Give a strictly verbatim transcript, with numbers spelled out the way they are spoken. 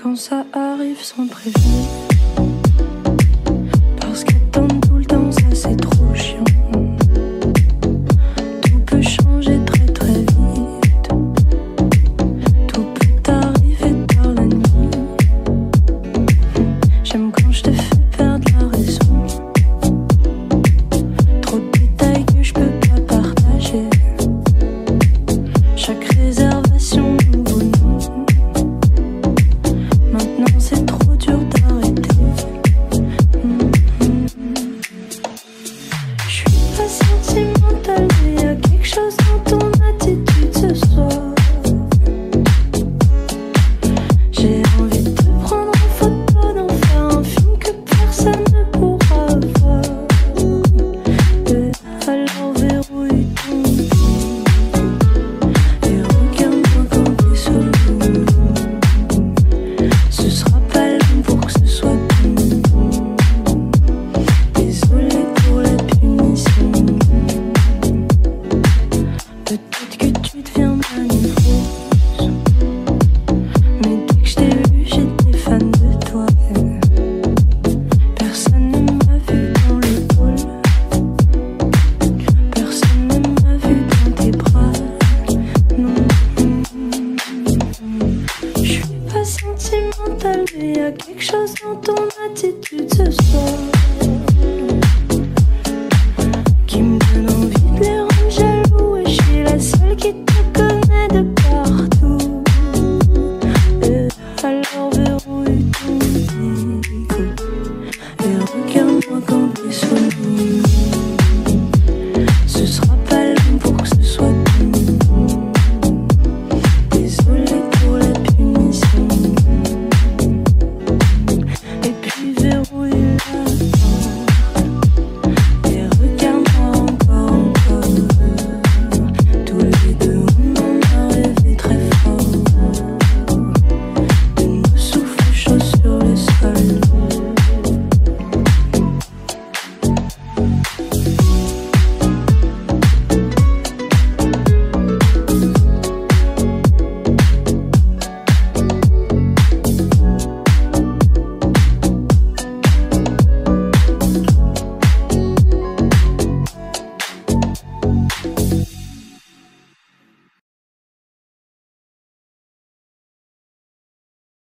quand ça arrive sans prévenir. Parce qu'attendre tout le temps, ça c'est trop chiant. Tout peut changer très très vite. Tout peut arriver tard la nuit. J'aime quand je te fais perdre la raison. Trop de détails que je peux pas partager. Chaque réservation, nouveau nom. Maintenant c'est trop dur d'arrêter. mmh, mmh. Je suis patiente